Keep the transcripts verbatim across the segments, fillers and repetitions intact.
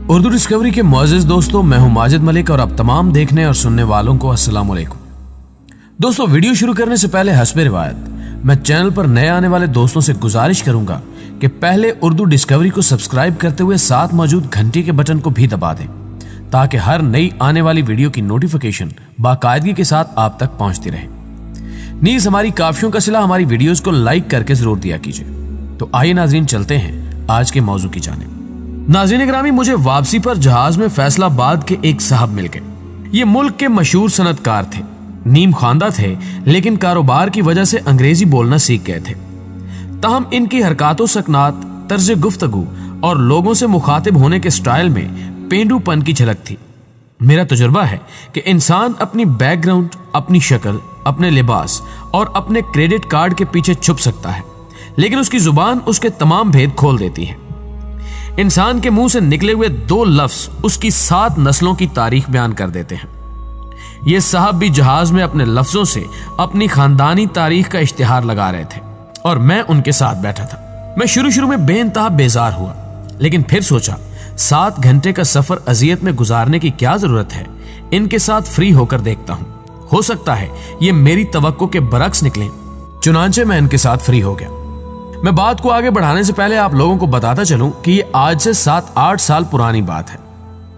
Urdu discovery के मुअज़्ज़िज़ दोस्तों, मैं हूं माजिद मलिक और अब तमाम देखने और सुनने वालों को अस्सलाम वालेकुम। दोस्तों, वीडियो शुरू करने से पहले हस्बे रिवायत मैं चैनल पर नए आने वाले दोस्तों से गुजारिश करूंगा कि पहले उर्दू डिस्कवरी को सब्सक्राइब करते हुए साथ मौजूद घंटी के बटन को भी दबा दें ताकि हर नई आने वाली वीडियो की नोटिफिकेशन बाकायदगी के साथ आप तक पहुंचती रहे। नीज हमारी काफियों का सिला हमारी वीडियोस को लाइक करके जरूर दिया कीजिए। तो आइए नाजरीन, चलते हैं आज के मौजू की जानिब। नाज़रीन ग्रामी, मुझे वापसी पर जहाज में फैसलाबाद के एक साहब मिल गए। ये मुल्क के मशहूर सनतकार थे, नीम खानदा थे, लेकिन कारोबार की वजह से अंग्रेजी बोलना सीख गए थे। ताहम इनकी हरकातों सकनात, तर्ज गुफ्तगू और लोगों से मुखातिब होने के स्टाइल में पेंडूपन की झलक थी। मेरा तजुर्बा है कि इंसान अपनी बैकग्राउंड, अपनी शक्ल, अपने लिबास और अपने क्रेडिट कार्ड के पीछे छुप सकता है, लेकिन उसकी जुबान उसके तमाम भेद खोल देती है। इंसान के मुंह से निकले हुए दो लफ्ज उसकी सात नस्लों की तारीख बयान कर देते हैं। ये साहब भी जहाज में अपने लफ्जों से अपनी खानदानी तारीख का इश्तिहार लगा रहे थे और मैं उनके साथ बैठा था। मैं शुरू शुरू में बेइंतहा बेजार हुआ, लेकिन फिर सोचा सात घंटे का सफर अजियत में गुजारने की क्या जरूरत है, इनके साथ फ्री होकर देखता हूं, हो सकता है ये मेरी तवक्को के बरक्स निकले। चुनांचे मैं इनके साथ फ्री हो गया। मैं बात को आगे बढ़ाने से पहले आप लोगों को बताता चलूं कि ये आज से सात आठ साल पुरानी बात है।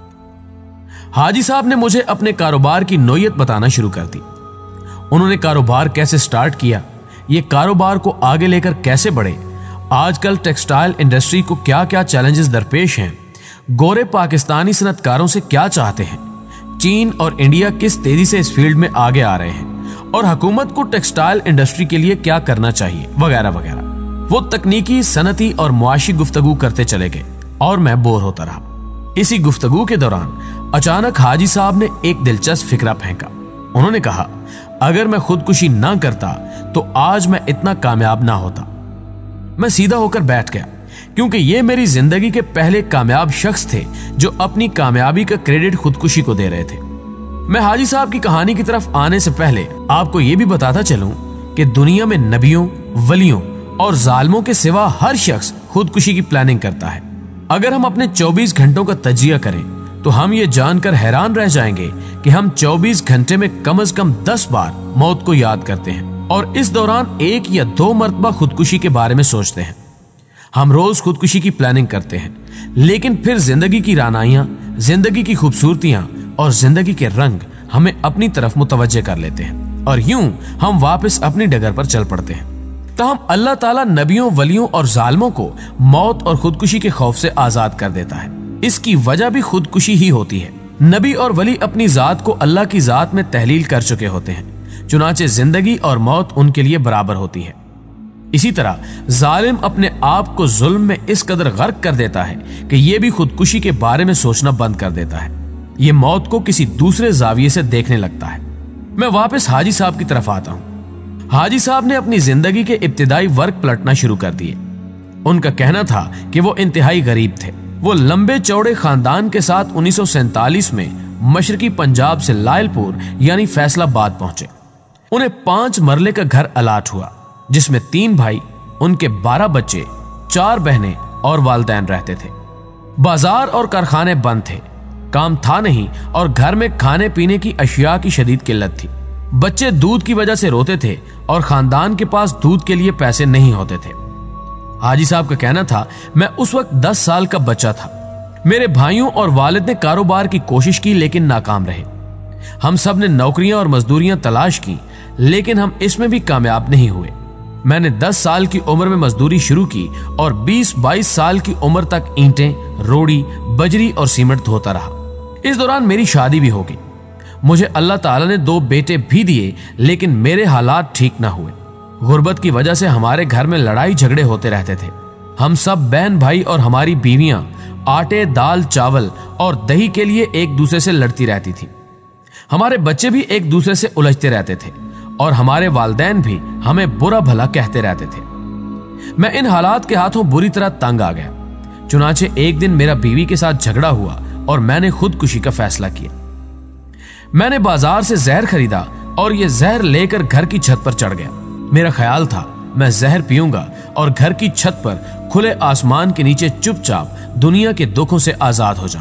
हाजी साहब ने मुझे अपने कारोबार की नोयत बताना शुरू कर दी। उन्होंने कारोबार कैसे स्टार्ट किया, ये कारोबार को आगे लेकर कैसे बढ़े, आजकल टेक्सटाइल इंडस्ट्री को क्या क्या चैलेंजेस दरपेश हैं, गोरे पाकिस्तानी सनतकारों से क्या चाहते हैं, चीन और इंडिया किस तेजी से इस फील्ड में आगे आ रहे हैं और हुकूमत को टेक्सटाइल इंडस्ट्री के लिए क्या करना चाहिए, वगैरह वगैरह। वो तकनीकी, सनती और मुआशी गुफ्तगू करते चले गए और मैं बोर होता रहा। इसी गुफ्तगू के दौरान अचानक हाजी साहब ने एक दिलचस्प फिक्रा फेंका। उन्होंने कहा, अगर मैं खुदकुशी ना करता तो आज मैं इतना कामयाब ना होता। मैं सीधा होकर बैठ गया, क्योंकि ये मेरी जिंदगी के पहले कामयाब शख्स थे जो अपनी कामयाबी का क्रेडिट खुदकुशी को दे रहे थे। मैं हाजी साहब की कहानी की तरफ आने से पहले आपको यह भी बताता चलूं कि दुनिया में नबियों, वलियों और जालिमों के सिवा हर शख्स खुदकुशी की प्लानिंग करता है। अगर हम अपने चौबीस घंटों का तजिया करें तो हम ये जानकर हैरान रह जाएंगे कि हम चौबीस घंटे में कम से कम दस बार मौत को याद करते हैं और इस दौरान एक या दो मरतबा खुदकुशी के बारे में सोचते हैं। हम रोज खुदकुशी की प्लानिंग करते हैं, लेकिन फिर जिंदगी की रानाइयां, जिंदगी की खूबसूरतियां और जिंदगी के रंग हमें अपनी तरफ मुतवज्जे कर लेते हैं और यूं हम वापस अपनी डगर पर चल पड़ते हैं। ताहम अल्लाह ताला नबियों, वलियों और जालिमों को मौत और खुदकुशी के खौफ से आजाद कर देता है। इसकी वजह भी खुदकुशी ही होती है। नबी और वली अपनी जात को अल्लाह की जात में तहलील कर चुके होते हैं, चुनाचे जिंदगी और मौत उनके लिए बराबर होती है। इसी तरह जालिम अपने आप को जुल्म में इस कदर गर्क कर देता है कि यह भी खुदकुशी के बारे में सोचना बंद कर देता है। यह मौत को किसी दूसरे जाविये से देखने लगता है। मैं वापस हाजी साहब की तरफ आता हूं। हाजी साहब ने अपनी जिंदगी के इब्तिदाई वर्क पलटना शुरू कर दिए। उनका कहना था कि वो इंतहाई गरीब थे। वो लंबे चौड़े खानदान के साथ उन्नीस सौ सैंतालीस में मशरकी पंजाब से लायलपुर यानी फैसलाबाद पहुंचे। उन्हें पांच मरले का घर अलाट हुआ, जिसमें तीन भाई, उनके बारह बच्चे, चार बहनें और वालिदैन रहते थे। बाजार और कारखाने बंद थे, काम था नहीं और घर में खाने पीने की अशिया की शदीद किल्लत थी। बच्चे दूध की वजह से रोते थे और खानदान के पास दूध के लिए पैसे नहीं होते थे। हाजी साहब का कहना था, मैं उस वक्त दस साल का बच्चा था। मेरे भाइयों और वालिद ने कारोबार की कोशिश की, लेकिन नाकाम रहे। हम सब ने नौकरियां और मजदूरियां तलाश की, लेकिन हम इसमें भी कामयाब नहीं हुए। मैंने दस साल की उम्र में मजदूरी शुरू की और बीस बाईस साल की उम्र तक ईंटें, रोड़ी, बजरी और सीमेंट धोता रहा। इस दौरान मेरी शादी भी हो गई। मुझे अल्लाह ताला ने दो बेटे भी दिए, लेकिन मेरे हालात ठीक ना हुए। गुर्बत की वजह से हमारे घर में लड़ाई झगड़े होते रहते थे। हम सब बहन भाई और हमारी बीवियां आटे, दाल, चावल और दही के लिए एक दूसरे से लड़ती रहती थी। हमारे बच्चे भी एक दूसरे से उलझते रहते थे और हमारे वालिदैन भी हमें बुरा भला कहते रहते थे। मैं इन हालात के हाथों बुरी तरह तंग आ गया। चुनाचे एक दिन मेरा बीवी के साथ झगड़ा हुआ और मैंने खुदकुशी का फैसला किया। मैंने बाजार से जहर खरीदा और यह जहर लेकर घर की छत पर चढ़ गया। मेरा ख्याल था मैं जहर पीऊंगा और घर की छत पर खुले आसमान के नीचे चुपचाप दुनिया के दुखों से आजाद हो जाऊंगा।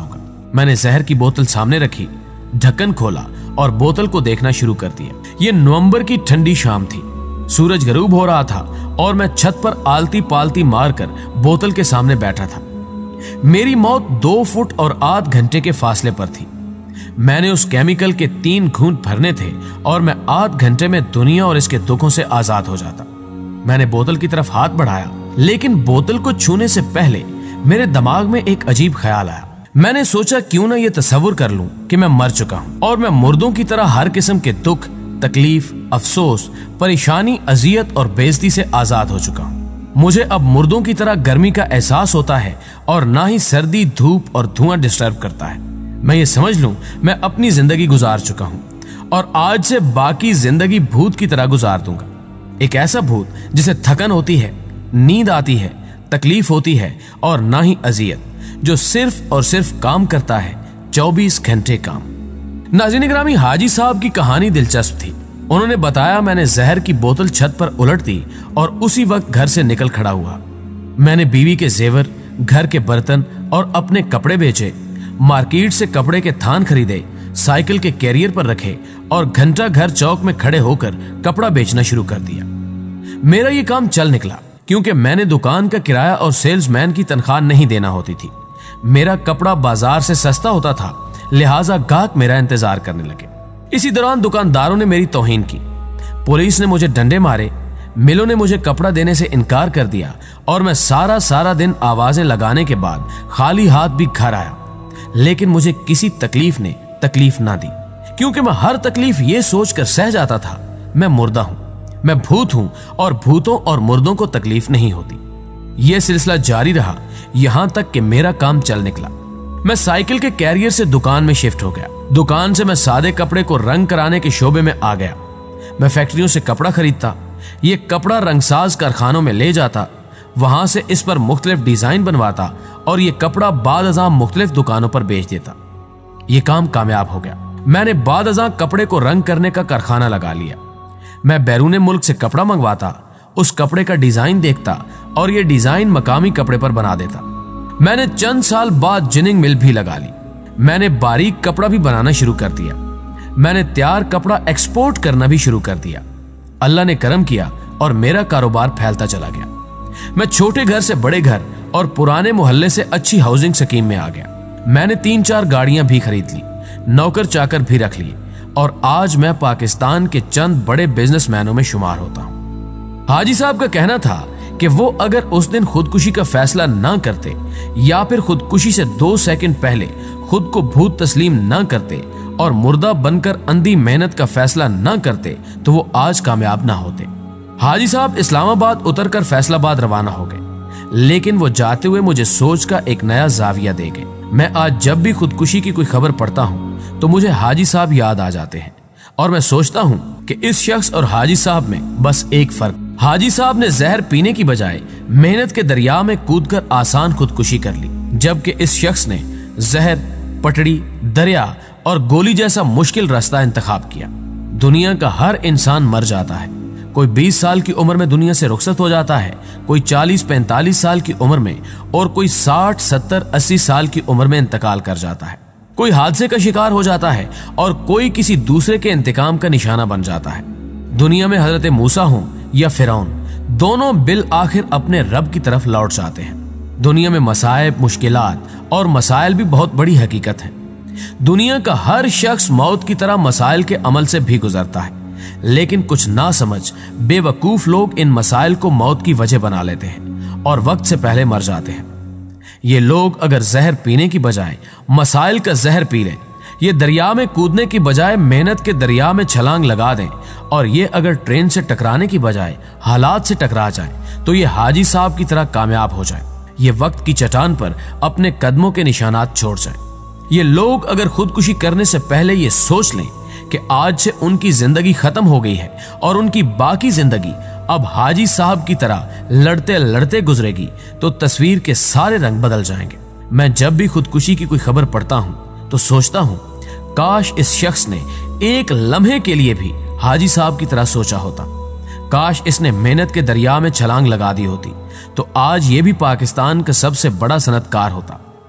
मैंने जहर की बोतल सामने रखी, ढक्कन खोला और बोतल को देखना शुरू कर दिया। यह नवंबर की ठंडी शाम थी। सूरज गरूब हो रहा था और मैं छत पर आलती पालती मारकर बोतल के सामने बैठा था। मेरी मौत दो फुट और आध घंटे के फासले पर थी। मैंने उस केमिकल के तीन घूंट भरने थे और मैं आध घंटे में दुनिया और इसके दुखों से आजाद हो जाता। मैंने बोतल की तरफ हाथ बढ़ाया, लेकिन बोतल को छूने से पहले मेरे दिमाग में एक अजीब ख्याल आया। मैंने सोचा क्यों ना यह तस्वुर कर लूं कि मैं मर चुका हूं और मैं मुर्दों की तरह हर किस्म के दुख, तकलीफ, अफसोस, परेशानी, अजियत और बेइज्जती से आजाद हो चुका हूं। मुझे अब मुर्दों की तरह गर्मी का एहसास होता है और ना ही सर्दी, धूप और धुआं डिस्टर्ब करता है। मैं ये समझ लूं मैं अपनी जिंदगी गुजार चुका हूं और आज से बाकी जिंदगी भूत की तरह गुजार दूंगा। एक ऐसा भूत जिसे थकन होती है, नींद आती है, तकलीफ होती है और ना ही अजियत, जो सिर्फ और सिर्फ काम करता है चौबीस घंटे काम। नाज़रीन गिरामी, हाजी साहब की कहानी दिलचस्प थी। उन्होंने बताया, मैंने जहर की बोतल छत पर उलट दी और उसी वक्त घर से निकल खड़ा हुआ। मैंने बीवी के जेवर, घर के बर्तन और अपने कपड़े बेचे, मार्केट से कपड़े के थान खरीदे, साइकिल के कैरियर पर रखे और घंटा घर चौक में खड़े होकर कपड़ा बेचना शुरू कर दिया। मेरा ये काम चल निकला क्योंकि मैंने दुकान का किराया और सेल्समैन की तनख्वाह नहीं देना होती थी। मेरा कपड़ा बाजार से सस्ता होता था, लिहाजा गाहक मेरा इंतजार करने लगे। इसी दौरान दुकानदारों ने मेरी तौहीन की, पुलिस ने मुझे डंडे मारे, मिलों ने मुझे कपड़ा देने से इनकार कर दिया और मैं सारा सारा दिन आवाजें लगाने के बाद खाली हाथ भी घर आया। लेकिन मुझे किसी तकलीफ ने तकलीफ ना दी, क्योंकि मैं हर तकलीफ ये सोचकर सह जाता था, मैं मुर्दा हूं, मैं भूत हूं और भूतों और मुर्दों को तकलीफ नहीं होती। यह सिलसिला जारी रहा यहां तक कि मेरा काम चल निकला। मैं साइकिल के कैरियर से दुकान में शिफ्ट हो गया। दुकान से मैं सादे कपड़े को रंग कराने के शोबे में आ गया। मैं फैक्ट्रियों से कपड़ा खरीदता, ये कपड़ा रंगसाज कारखानों में ले जाता, वहां से इस पर मुख्तलिफ डिजाइन बनवाता और ये कपड़ा बाद अज़ां मुख्तलिफ दुकानों पर बेच देता। ये काम कामयाब हो गया। मैंने बाद अज़ां कपड़े को रंग करने का कारखाना लगा लिया। मैं बैरून मुल्क से कपड़ा मंगवाता, उस कपड़े का डिजाइन देखता और ये डिजाइन मकामी कपड़े पर बना देता। मैंने चंद साल बाद जिनिंग मिल भी लगा ली। मैंने बारीक कपड़ा भी बनाना शुरू कर दिया। मैंने तैयार कपड़ा एक्सपोर्ट करना भी शुरू कर दिया। अल्लाह ने करम किया और मेरा कारोबार फैलता चला गया। मैं छोटे घर से बड़े घर और पुराने मोहल्ले से अच्छी हाउसिंग स्कीम में आ गया। मैंने तीन चार गाड़ियां भी खरीद ली, नौकर चाकर भी रख लिए और आज मैं पाकिस्तान के चंद बड़े बिजनेसमैनों में शुमार होता हूं। हाजी साहब का कहना था कि वो अगर उस दिन खुदकुशी का फैसला ना करते या फिर खुदकुशी से दो सेकंड पहले खुद को भूत तस्लीम ना करते और मुर्दा बनकर अंधी मेहनत का फैसला ना करते तो वो आज कामयाब ना होते। हाजी साहब इस्लामाबाद उतरकर फैसलाबाद रवाना हो गए, लेकिन वो जाते हुए मुझे सोच का एक नया जाविया दे गए। मैं आज जब भी खुदकुशी की कोई खबर पढ़ता हूँ तो मुझे हाजी साहब याद आ जाते हैं और मैं सोचता हूँ कि इस शख्स और हाजी साहब में बस एक फर्क, हाजी साहब ने जहर पीने की बजाय मेहनत के दरिया में कूदकर आसान खुदकुशी कर ली, जबकि इस शख्स ने जहर, पटड़ी, दरिया और गोली जैसा मुश्किल रास्ता इंतखाब किया। दुनिया का हर इंसान मर जाता है। कोई बीस साल की उम्र में दुनिया से रुखसत हो जाता है, कोई चालीस पैंतालीस साल की उम्र में और कोई साठ सत्तर अस्सी साल की उम्र में इंतकाल कर जाता है। कोई हादसे का शिकार हो जाता है और कोई किसी दूसरे के इंतकाम का निशाना बन जाता है। दुनिया में हजरत मूसा हो या फिरौन, दोनों बिल आखिर अपने रब की तरफ लौट जाते हैं। दुनिया में मसाइब, मुश्किलात और मसाइल भी बहुत बड़ी हकीकत है। दुनिया का हर शख्स मौत की तरह मसाइल के अमल से भी गुजरता है, लेकिन कुछ ना समझ बेवकूफ लोग इन मसाइल को मौत की वजह बना लेते हैं और वक्त से पहले मर जाते हैं। ये लोग अगर जहर पीने की बजाय मसाइल का जहर पी लें, ये दरिया में कूदने की बजाय मेहनत के दरिया में छलांग लगा दें और ये अगर ट्रेन से टकराने की बजाय हालात से टकरा जाए तो ये हाजी साहब की तरह कामयाब हो जाए, ये वक्त की चट्टान पर अपने कदमों के निशानात छोड़ जाए। ये लोग अगर खुदकुशी करने से पहले ये सोच लें कि आज से उनकी जिंदगी खत्म हो गई है और उनकी बाकी जिंदगी अब हाजी साहब की तरह लड़ते लड़ते गुजरेगी, तो तस्वीर के सारे रंग बदल जाएंगे। मैं जब भी खुदकुशी की कोई खबर पढ़ता हूं तो सोचता हूं, काश इस शख्स ने एक लम्हे के लिए भी हाजी साहब की तरह सोचा होता। काश इसने मेहनत के दरिया में छलांग लगा दी होती तो आज ये भी पाकिस्तान का सबसे बड़ा सनतकार होता।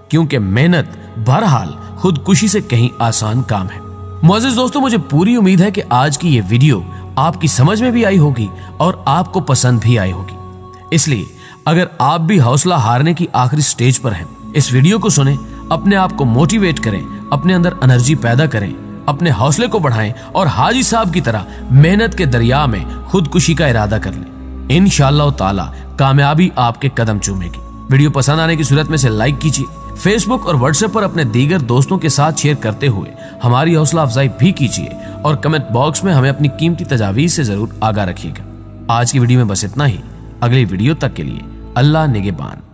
क्योंकि मेहनत बहरहाल खुदकुशी से कहीं आसान काम है। मुअज़्ज़िज़ दोस्तों, मुझे पूरी उम्मीद है कि आज की ये वीडियो आपकी समझ में भी आई होगी और आपको पसंद भी आई होगी। इसलिए अगर आप भी हौसला हारने की आखिरी स्टेज पर हैं, इस वीडियो को सुने, अपने आप को मोटिवेट करें, अपने अंदर एनर्जी पैदा करें, अपने हौसले को बढ़ाएं और हाजी साहब की तरह मेहनत के दरिया में खुदकुशी का इरादा कर लें। इंशाअल्लाह ताला कामयाबी आपके कदम चूमेगी। वीडियो पसंद आने की सूरत में से लाइक कीजिए। फेसबुक और व्हाट्सएप पर अपने दीगर दोस्तों के साथ शेयर करते हुए हमारी हौसला अफजाई भी कीजिए और कमेंट बॉक्स में हमें अपनी कीमती तजावीज़ से जरूर आगाह रखिएगा। आज की वीडियो में बस इतना ही। अगली वीडियो तक के लिए अल्लाह निगहबान।